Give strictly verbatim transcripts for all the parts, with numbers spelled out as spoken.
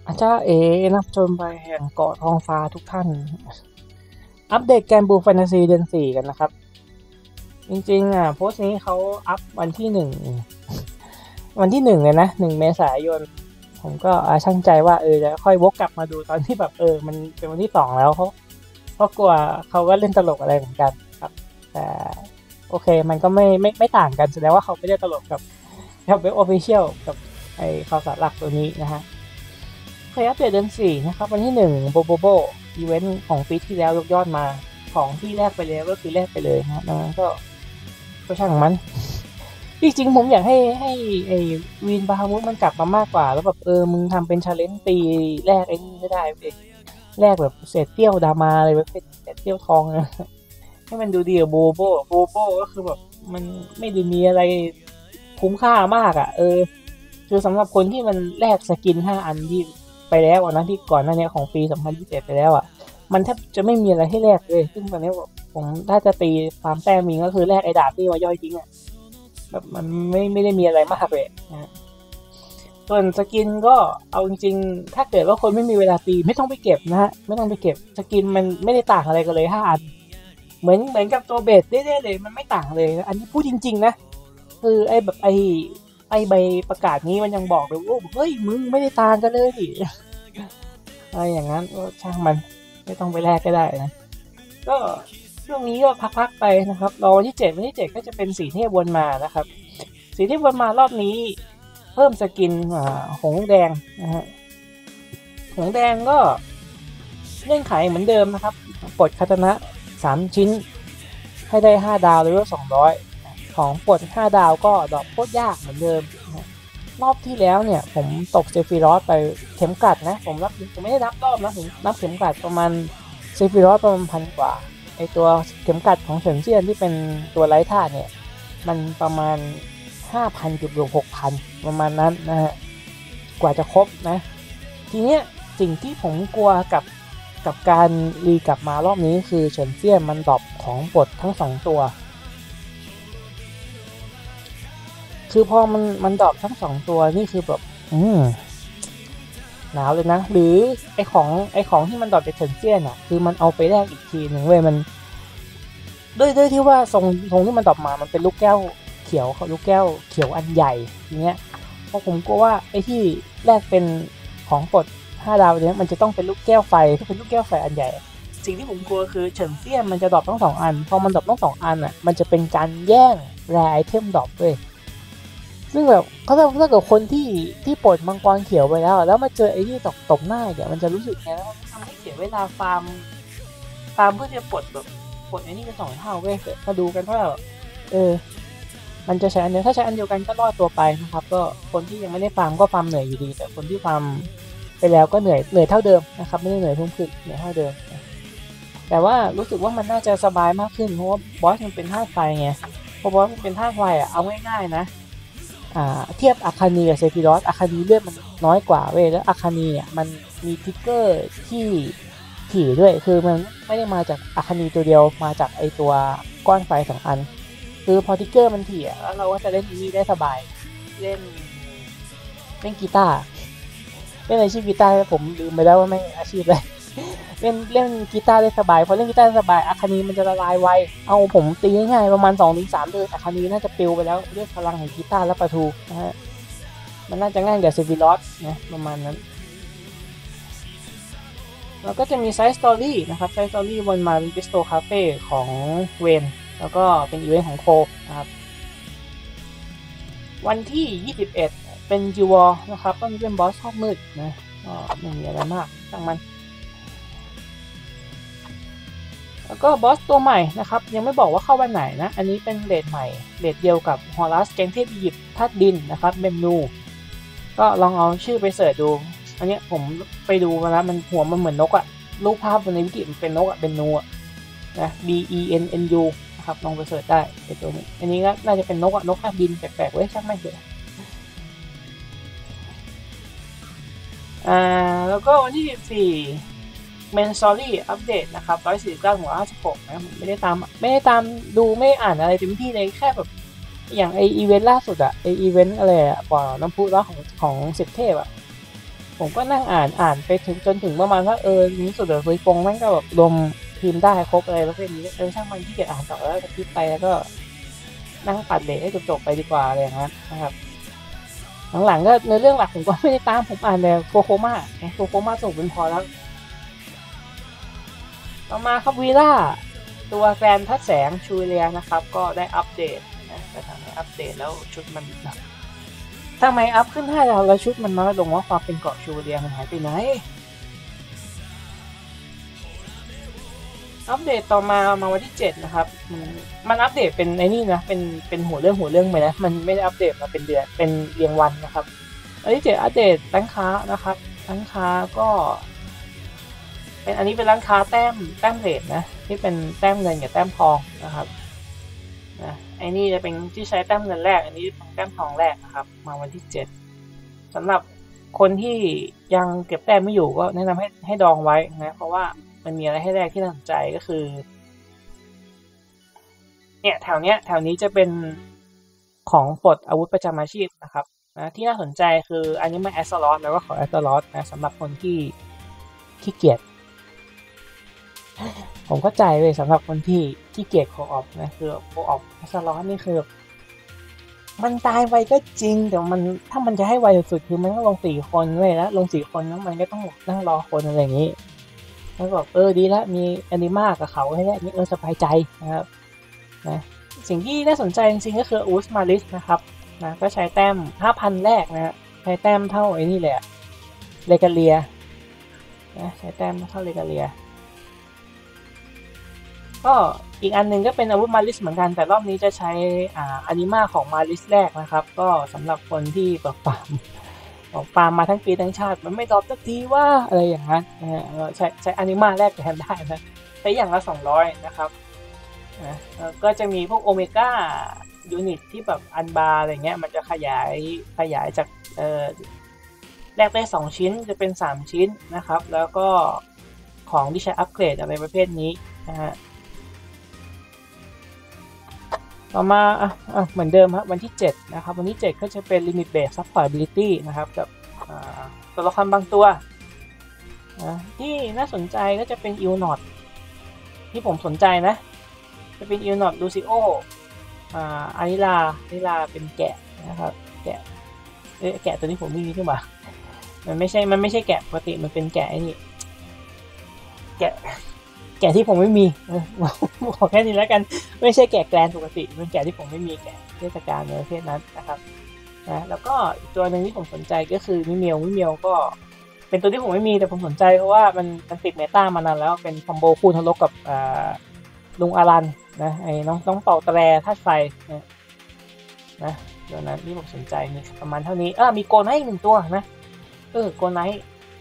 อาจารย์เอนักจนไปแห่งเกาะทองฟ้าทุกท่านอัปเดตแกนบูแฟนตาซีเดือนสี่กันนะครับจริงๆอ่ะโพสต์นี้เขาอัพวันที่หนึ่งวันที่หนึ่งเลยนะหนึ่งเมษายนผมก็ช่างใจว่าเออจะค่อยวกกลับมาดูตอนที่แบบเออมันเป็นวันที่สองแล้วเขาเพราะกลัวเขาก็เล่นตลกอะไรเหมือนกันครับแต่โอเคมันก็ไม่ไม่ไม่ต่างกันแสดงว่าเขาไม่ได้ตลกกับกับเว็บออฟฟิเชียลกับไอข่าวสารหลักตัวนี้นะฮะเคยอัปเดตเดือนสี่นะครับวันที่หนึ่งโบโบโบอีเวนต์ของปีที่แล้วยกยอดมาของที่แรกไปเลยก็คือแรกไปเลยนะดังนั้นก็ก็ช่างมันจริงๆผมอยากให้ให้ไอวีนบาฮามุดมันกลับมามากกว่าแล้วแบบเออมึงทำเป็นชาเลนจ์ปีแรกไอ้นี่ก็ได้เว้ยแรกแบบเศษเตี้ยวดามาเลยแบบเศษเตี้ยวทองนะให้มันดูดีกับโบโบโบโบก็คือแบบมันไม่ได้มีอะไรคุ้มค่ามากอ่ะเออคือสำหรับคนที่มันแลกสกินห้าอันที่ไปแล้วนะที่ก่อนหน้านี้ของปีสองพันยี่สิบเอ็ดไปแล้วอ่ะมันแทบจะไม่มีอะไรให้แลกเลยซึ่งตอนนี้ผมถ้าจะตีความแต้มมีก็คือแลกไอ้ดาบที่มาย่อยทิ้งอ่ะแบบมันไม่ไม่ได้มีอะไรมากเลยนะส่วนสกินก็เอาจริงๆถ้าเกิดว่าคนไม่มีเวลาตีไม่ต้องไปเก็บนะฮะไม่ต้องไปเก็บสกินมันไม่ได้ต่างอะไรกันเลยห้าอันเหมือนเหมือนกับตัวเบสได้ๆเลยมันไม่ต่างเลยอันนี้พูดจริงๆนะคือไอ้แบบไอ้ไอ้ใบประกาศนี้มันยังบอกเลยว่าเฮ้ยมึงไม่ได้ต่างกันเลยดิอะไรอย่างนั้นก็ช่างมันไม่ต้องไปแลกก็ได้นะก็ช่วงนี้ก็พักๆไปนะครับรอวันที่เจ็ดวันที่เจ็ดก็จะเป็นสีเทพวนมานะครับสีเทพวนมารอบนี้เพิ่มสกินหงแดงนะฮะหงแดงก็เงื่อนไขเหมือนเดิมนะครับปลดคาตานะสามชิ้นให้ได้ห้าดาวเลเวลสองร้อยของปลดห้าดาวก็ดรอปโคตรยากเหมือนเดิมรอบที่แล้วเนี่ยผมตกเซฟิรอสไปเข็มกลัดนะผมรับผมไม่ได้นับรอบนะผมนับเข็มกลัดประมาณเซฟิรอสประมาณพันกว่าไอตัวเข็มกลัดของเฉินเซียนที่เป็นตัวไร้ธาตุเนี่ยมันประมาณ ห้าพัน เกือบ หกพัน ประมาณนั้นนะฮะกว่าจะครบนะทีเนี้ยสิ่งที่ผมกลัวกับกับการรีกลับมารอบนี้คือเฉินเซียนมันดรอปของปลดทั้งสองตัวคือพอมันมันดรอปทั้งสองตัวนี่คือแบบอืมหนาวเลยนะหรือไอของไอของที่มันดรอปจากเฉินเซียนอ่ะคือมันเอาไปแลกอีกทีหนึ่งเว้ยมันด้วยด้วยที่ว่าทรงทรงที่มันดรอปมามันเป็นลูกแก้วเขียวลูกแก้วเขียวอันใหญ่ทีเนี้ยเพราะผมกลัวว่าไอที่แลกเป็นของปลดห้าดาวเนี้ยมันจะต้องเป็นลูกแก้วไฟถ้าเป็นลูกแก้วไฟอันใหญ่สิ่งที่ผมกลัวคือเฉินเซียนมันจะดรอปทั้งสองอันพอมันดรอปทั้งสองอันอ่ะมันจะเป็นการแย่งแรไอเทมดรอปเลยซึ่งแบบเขาถ้าถ้าเกิดคนที่ที่ปลดมังกรเขียวไปแล้วแล้วมาเจอไอ้ที่ตกตกหน้าเนี่ยมันจะรู้สึกไงแล้วมันทำให้เสียเวลาฟาร์มฟาร์มเพื่อจะปลดแบบปลดไอ้นี่เป็นสองเท่าเว้ยมาดูกันว่าเออมันจะใช้อันเดียวถ้าใช้อันเดียวกันก็รอดตัวไปนะครับก็คนที่ยังไม่ได้ฟาร์มก็ฟาร์มเหนื่อยอยู่ดีแต่คนที่ฟาร์มไปแล้วก็เหนื่อยเหนื่อยเท่าเดิมนะครับไม่ได้เหนื่อยเพิ่มขึ้นเหนื่อยเท่าเดิมแต่ว่ารู้สึกว่ามันน่าจะสบายมากขึ้นเพราะว่าบอสมันเป็นธาตุไฟไงเพราะบอสมันเป็นธาตุไฟอ่ะเอาง่ายๆนะเทียบอาคานีกับเซฟิรอสอาคานีเลือดมันน้อยกว่าเว้ยแล้วอาคานีอ่ะมันมีทิกเกอร์ที่ถี่ด้วยคือมันไม่ได้มาจากอาคานีตัวเดียวมาจากไอตัวก้อนไฟสองอันคือพอทิกเกอร์มันถี่แล้วเราก็จะเล่นนี้ได้สบายเล่นเล่นกีตาร์เล่นอาชีพกีตาร์ผมลืมไปแล้วว่าไม่อาชีพเลยเล่นเล่นกีตาร์ได้สบายพอเล่นกีตาร์สบายอาคานีมันจะละลายไวเอาผมตีง่ายๆประมาณ สองถึงสาม เดือนอาคานีน่าจะปิวไปแล้วด้วยพลังแห่งกีตาร์และประทูนะฮะมันน่าจะง่ายกว่าเซฟิรอสนะประมาณนั้นแล้วก็จะมีไซส์สตอรี่นะครับไซส์สตอรี่วนมาเป็นบิสโตคาเฟ่ของเวนแล้วก็เป็นอีเวนต์ของโคนะครับวันที่ยี่สิบเอ็ดเป็นจิวอนะครับต้องเป็นบอสชอบมืดนะก็ไม่มีอะไรมากช่างมันแล้วก็บอสตัวใหม่นะครับยังไม่บอกว่าเข้าวันไหนนะอันนี้เป็นเรทใหม่เรทเดียวกับฮอรัสแกงเทพอียิปต์ธาตุดินนะครับเมมนูก็ลองเอาชื่อไปเสิร์ชดูอันนี้ผมไปดูมาแล้วมันหัวมันเหมือนนกอะรูปภาพในวิกิมันเป็นนกอะเป็นนูอะนะ B E N N U นะครับลองไปเสิร์ชได้ไอตัวนี้อันนี้ก็น่าจะเป็นนกอะนกธาตุดินแปลกๆเว้ยช่างไม่เถอะอ่าแล้วก็วันที่สิบสี่เมนซอรี่อัปเดตนะครับหนึ่งร้อยสี่สิบเก้าถึงหนึ่งร้อยห้าสิบหกนะผมไม่ได้ตามไม่ได้ตามดูไม่อ่านอะไรเต็มที่เลยแค่แบบอย่างไออีเวนต์ล่าสุดอะไออีเวนต์อะไรอะป่าน้ำพุร้อนของของสิบเทพอะผมก็นั่งอ่านอ่านไปถึงจนถึงประมาณว่าเออนี้สุดเดี๋ยวซุยฟงแม่งก็แบบรวมทีมได้ครบอะไรประเภทนี้เออช่างมันที่เกียจอ่านต่อแล้วจะคิดไปแล้วก็นั่งปัดเดทให้จบๆไปดีกว่าอะไรอย่างนั้นนะครับหลังๆก็ในเรื่องหลักผมก็ไม่ได้ตามผมอ่านแต่โกโคม่าโกโคม่าส่งเป็นพอแล้วต่อมาครับวีล่าตัวแฟนทัดแสงชูเลียนะครับก็ได้อัปเดตนะแต่ทำให้อัปเดตแล้วชุดมันทำไมอัพขึ้นห้าดาวแล้วชุดมันน้อยลงว่าความเป็นเกาะชูเลียมันหายไปไหนอัปเดตต่อมามาวันที่เจ็ดนะครับมันอัปเดตเป็นไอ้นี่นะเป็นเป็นหัวเรื่องหัวเรื่องไปนะมันไม่ได้อัปเดตมาเป็นเดือนเป็นเรียงวันนะครับวันที่เจ็ดอัปเดตร้านค้านะครับร้านค้าก็เป็นอันนี้เป็นร้านค้าแต้มแต้มเรทนะที่เป็นแต้มเงินกับแต้มทองนะครับนะไอ้นี่จะเป็นที่ใช้แต้มเงินแรกอันนี้เป็นแต้มทองแรกนะครับมาวันที่เจ็ดสำหรับคนที่ยังเก็บแต้มไม่อยู่ก็แนะนำให้ให้ดองไว้นะเพราะว่ามันมีอะไรให้แรกที่น่าสนใจก็คือเนี่ยแถวเนี้ยแถวนี้จะเป็นของปลดอาวุธประจำอาชีพนะครับนะที่น่าสนใจคืออันนี้มันแอสซอลอสแล้วก็ขอแอสซอลอสนะสำหรับคนที่ขี้เกียจผมเข้าใจเลยสำหรับคนที่ขี้เกียจโคออฟนะคือโคออฟแอสซอลอสนี่คือมันตายไวก็จริงแต่มันถ้ามันจะให้ไวสุดๆคือมันต้องลงสี่คนเลยแล้วลงสี่คนแล้วมันก็ต้องนั่งรอคนอะไรอย่างนี้แล้วแบบเออดีแล้วมีแอนิมากับเขาให้ได้นี่เออสบายใจนะครับนะสิ่งที่น่าสนใจจริงๆก็คืออูสมาลิสนะครับนะก็ใช้แต้ม ห้าพัน แรกนะใช้แต้มเท่าไอ้นี่แหละเลกาเลียนะใช้แต้มเท่าเลกาเลียก็อีกอันหนึ่งก็เป็นอาวุธมาลิสเหมือนกันแต่รอบนี้จะใช้อ่าอนิมาของมาลิสแรกนะครับก็สำหรับคนที่แบบปามบอกปามมาทั้งปีทั้งชาติมันไม่ตอบสักทีว่าอะไรอย่างนั้นนะฮะใช้ใช้อนิมาแรกแทนได้นะใช้อย่างละสองร้อยนะครับนะก็จะมีพวกโอเมก้ายูนิตที่แบบอันบาร์อะไรเงี้ยมันจะขยายขยายจากเอ่อแรกได้สองชิ้นจะเป็นสามชิ้นนะครับแล้วก็ของที่ใช้อัปเกรดอะไรประเภทนี้นะฮะต่อมาอ่ะอ่ะเหมือนเดิมครับวันที่เจ็ดนะครับวันที่เจ็ดก็จะเป็น Limit Break Support Ability นะครับกับตัวละครบางตัวนะที่น่าสนใจก็จะเป็น อิลนอต ที่ผมสนใจนะจะเป็น อิลนอต ลูซิโออ่าอานิลาอานิลาเป็นแกะนะครับแกะเอ๊ะแกะตัวนี้ผมไม่มีที่หว่ามันไม่ใช่มันไม่ใช่แกะปกติมันเป็นแกะไอ้นี่แกะแกะที่ผมไม่มีบอกแค่นี้แล้วกันไม่ใช่แกะแกลนปกติเป็นแกะที่ผมไม่มีแกะเทศกาลในประเภทนั้นนะครับนะแล้วก็อีกตัวหนึ่งที่ผมสนใจก็คือมิเมียวมิเมียวก็เป็นตัวที่ผมไม่มีแต่ผมสนใจเพราะว่ามันมันติดเมตามานานแล้วเป็นคอมโบคู่ทะลกกับอ่าลุงอารันนะไอ้น้องต้องเป่าแตรธาตุไฟนะนะตัวนั้นที่ผมสนใจมีประมาณเท่านี้เออมีโกไนท์หนึ่งตัวนะเออโกไนท์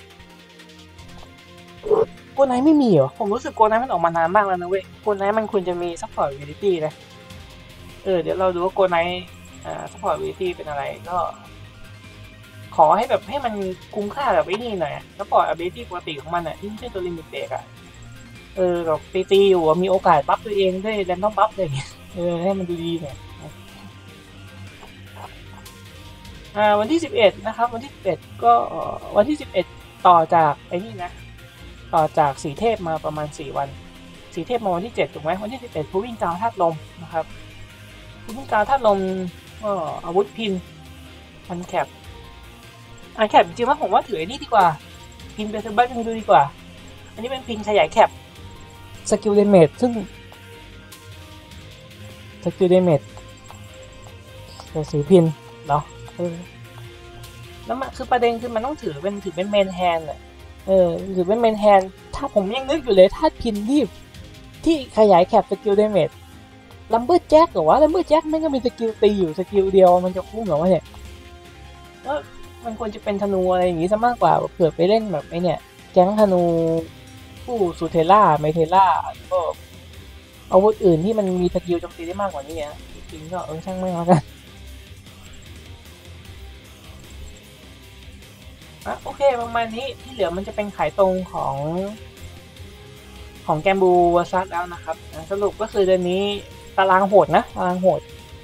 โกไนท์ไม่มีเหรอผมรู้สึกโกไนท์มันออกมานานมากแล้วนะเว้ยโกไนท์มันควรจะมีซัพพอร์ตวิลิตี้นะเออเดี๋ยวเราดูว่าโกไนท์อ่าซัพพอร์ตวิลิตี้เป็นอะไรก็ขอให้แบบให้มันคุ้มค่าแบบไอ้นี่หน่อยซัพพอร์ตวิลิตี้ปกติของมันอ่ะที่ไม่ใช่ตัวลิมิตเบรกอ่ะเออแบบตีๆอยู่มีโอกาสบัฟตัวเองด้วยแรนดอมบัฟอะไรอย่างเงี้ยเออให้มันดูดีหน่อยอ่าวันที่สิบเอ็ดนะครับวันที่สิบเอ็ดก็วันที่สิบเอ็ดต่อจากไอ้นี่นะต่อจากสีเทพมาประมาณสี่วันสีเทพมาวันที่เจ็ดถูกไหมวันที่สิบเอ็ดผู้วิ่งกาวธาตุลมนะครับผู้วิ่งกาวธาตุลมก็อาวุธพินอันแคปอันแคปจริงๆว่าผมว่าถือไอ้นี่ดีกว่าพินเป็นสบัตยังดูดีกว่าอันนี้เป็นพินขยายแคปสกิลเดเมจซึ่งสกิลเดเมจจะซื้อพินเนาะเออแล้วมันคือประเด็นคือมันต้องถือเป็นถือเป็นเมนแฮนด์เออถือเป็นเมนแฮนด์ถ้าผมยังนึกอยู่เลยถ้าพินที่ที่ขยายแคปสกิลเดเมจลัมเบอร์แจ็คหรือว่าลัมเบอร์แจ็คไม่ก็มีสกิลตีอยู่สกิลเดียวมันจะคุ้มหรอวะเนี่ยแล้วมันควรจะเป็นธนูอะไรอย่างงี้ซะมากกว่าเผื่อไปเล่นแบบไอ้เนี่ยแก๊งธนูผู้สูเทล่าไมเทล่าก็อาวุธอื่นที่มันมีสกิลโจมตีได้มากกว่านี้อ่ะจริงก็เออช่างไม่แล้วกันอ่ะโอเคประมาณนี้ที่เหลือมันจะเป็นขายตรงของของแกมบูวอร์ซัสแล้วนะครับสรุปก็คือเดือนนี้ตารางโหดนะตารางโหด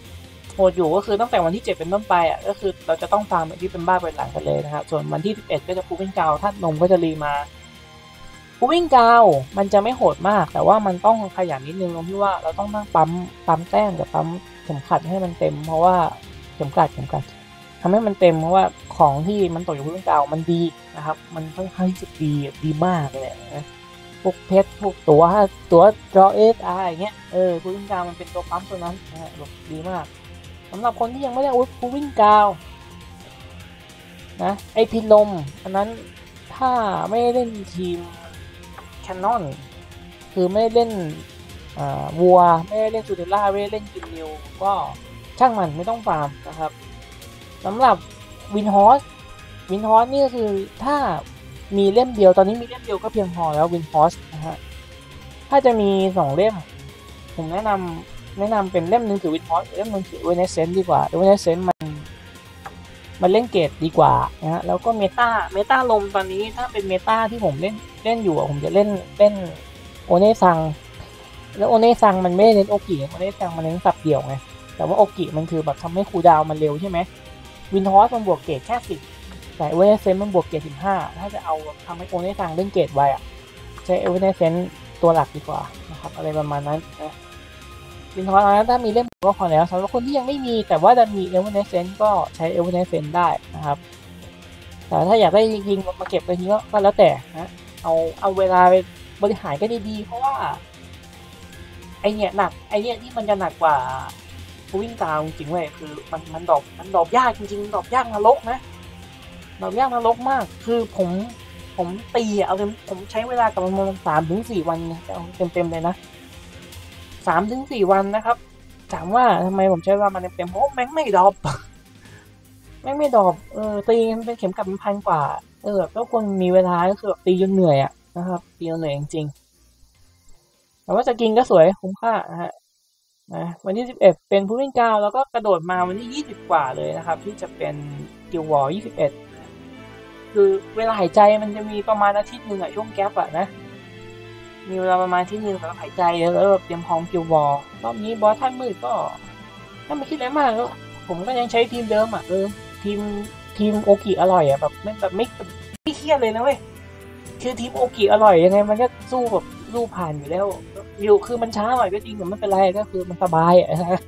โหดอยู่ก็คือตั้งแต่วันที่เจ็ดเป็นต้นไปอ่ะก็คือเราจะต้องฟาร์มที่เป็นบ้าเป็นหลังกันเลยนะครับส่วนวันที่สิบเอ็ดก็จะพูวิ่งกาวธาตุลมก็จะรีมาพูวิ่งกาวมันจะไม่โหดมากแต่ว่ามันต้องขยันนิดนึงตรงที่ว่าเราต้องนั่งปั๊มปั๊มแต้มกับปั๊มเข็มขัดให้มันเต็มเพราะว่าเข็มขัดเข็มขัดทำให้มันเต็มเพราะว่าของที่มันตกอยู่พูวิ่งกาวมันดีนะครับมันค่อนข้างที่จะดีดีมากเลยนะพวกเพชรพวกตัวตัวดรอเอสอะไรเงี้ยเออพูวิ่งกาวมันเป็นตัวปั๊มตัวนั้นนะฮะดีมากสำหรับคนที่ยังไม่ได้อาวุธพูวิ่งกาวนะไอพิลมอันนั้นถ้าไม่เล่นทีมแคนนอนคือไม่เล่นวัวไม่ได้เล่นซูเดล่าไม่ได้เล่นกินนิวก็ช่างมันไม่ต้องฟาร์มนะครับสำหรับวินฮอสวินฮอสนี่ก็คือถ้ามีเล่มเดียวตอนนี้มีเล่มเดียวก็เพียงพอแล้ววินฮอสนะฮะถ้าจะมีสองเล่มผมแนะนำแนะนำเป็นเล่มหนึ่งคือวินฮอสเล่มหนึ่งคือเวเนเซนดีกว่าเวเนเซนมันมันเล่นเกรดดีกว่านะฮะแล้วก็เมตาเมตาลมตอนนี้ถ้าเป็นเมตาที่ผมเล่นเล่นอยู่ผมจะเล่นเล่นโอเนซังแล้วโอเนซังมันไม่เน้นโอกิโอเนซังมันเน้นสับเดี่ยวไงแต่ว่าโอกิมันคือแบบทำให้คูลดาวน์มันเร็วใช่ไหมวินฮอสมันบวกเกรดแค่สิบแต่เอเวอเรสเซนมันบวกเกรดสิบห้าถ้าจะเอาทำให้โอเนซังเล่นเกรดไวอ่ะใช้เอเวอเรสเซนตัวหลักดีกว่านะครับอะไรประมาณนั้นนะวินฮอสนั้นถ้ามีเล่มก็พอแล้วสำหรับคนที่ยังไม่มีแต่ว่าจะมีเอเวอเรสเซนก็ใช้เอเวอเรสเซนได้นะครับแต่ถ้าอยากได้ยิงมาเก็บไปทีก็แล้วแต่นะเอาเอาเวลาไปบริหารก็ดีๆเพราะว่าไอเนี้ยหนักไอเนี้ยที่มันจะหนักกว่าวิ่งตามจริงๆเว้ยคือมันมันดรอปมันดรอปยากจริงๆดรอปยากนรกนะดรอปยากนรกมากคือผมผมตีเอาเต็มผมใช้เวลากับมันประมาณสามถึงสี่วันเต็มๆเลยนะสามถึงสี่วันนะครับถามว่าทำไมผมใช้เวลามันเต็มๆเพราะแม่งไม่ดรอปแม่งไม่ดรอปเออตีมันเป็นเข็มกลัดมันพันกว่าเออแล้วคนมีเวลาก็คือแบบตีจนเหนื่อยอ่ะนะครับตีจนเหนื่อยจริงๆแต่ว่าจะกินก็สวยคุ้มค่านะฮะนะวันที่สิบเอ็ดเป็นผู้วิ่งก้าวแล้วก็กระโดดมาวันที่ยี่สิบกว่าเลยนะครับที่จะเป็นกิลวอร์ยี่สิบเอ็ดคือเวลาหายใจมันจะมีประมาณอาทิตย์นึงอะช่วงแก๊ปอะนะมีเวลาประมาณอาทิตย์นึงสำหรับหายใจแล้วเตรียมพร้อมกิลวอร์รอบนี้บอสท่านมืดก็ถ้าไม่คิดอะไรมากก็ผมก็ยังใช้ทีมเดิมอะเออทีมทีมโอกิอร่อยอะแบบไม่แบบไม่ไม่เครียดเลยนะเว้ยคือทีมโอกิอร่อยยังไงมันก็สู้แบบสู้ผ่านอยู่แล้วอยู่คือมันช้าหน่อยก็จริงแต่ไม่เป็นไรก็คือมันสบายอะนะ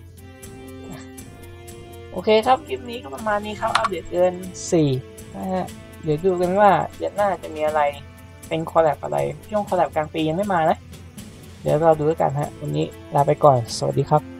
โอเคครับคลิปนี้ก็ประมาณนี้ครับอัปเดตเดือนสี่นะฮะเดี๋ยวดูกันว่าเดือนหน้าจะมีอะไรเป็นคอลแลบอะไรช่วงคอลแลบกลางปียังไม่มานะเดี๋ยวเราดูกันฮะวันนี้ลาไปก่อนสวัสดีครับ